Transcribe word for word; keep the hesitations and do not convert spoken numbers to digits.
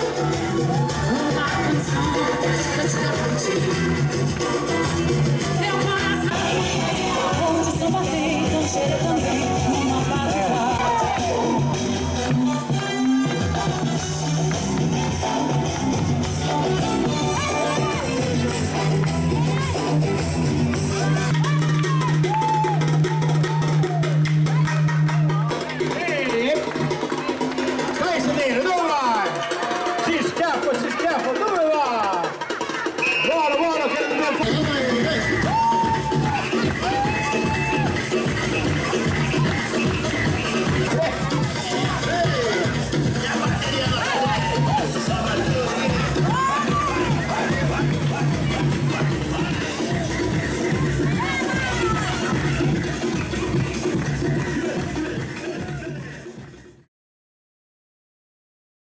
uma canção que te dá contigo. Meu coração, onde samba tem, tão cheio também.